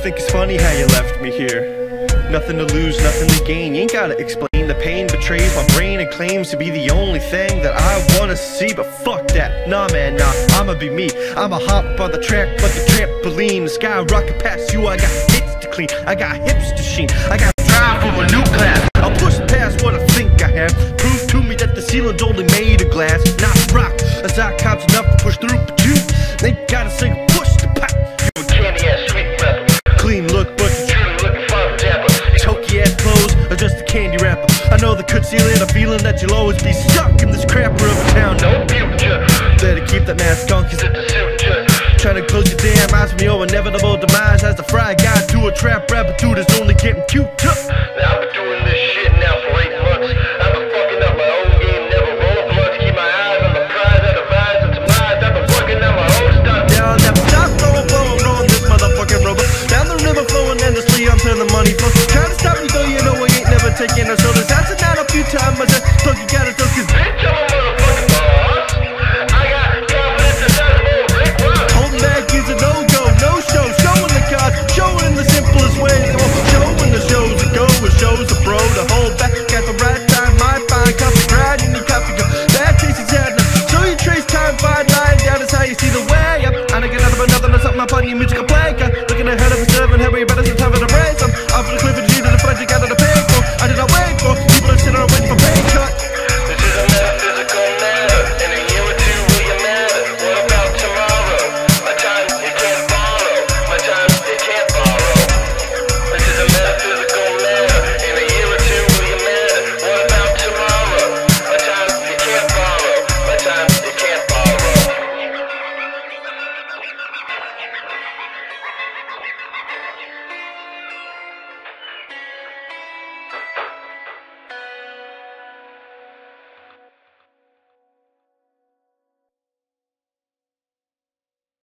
think it's funny how you left me here. Nothing to lose, nothing to gain. You ain't gotta explain. The pain betrays my brain and claims to be the only thing that I wanna see. But fuck that, nah man, nah, I'ma be me. I'ma hop on the track like a trampoline. The sky rocket past you, I got hits to clean, I got hips to sheen, I got drive from a new class. I'll push past what I think I have. Prove to me that the ceiling's only made of glass, not rock. As I count enough to push through, but you ain't gotta sing push the pop. You a candy ass sweet rapper, clean look but you truly looking for a dapper. Hokey ass clothes or just a candy wrapper. I know the concealing a feeling that you'll always be stuck in this crapper of a town. No future. Better keep that mask on, cause it's the suture. Trying to close your damn eyes from your inevitable demise. As the fry guy to a trap rapper, dude is only getting cute up. Now I've been doing this shit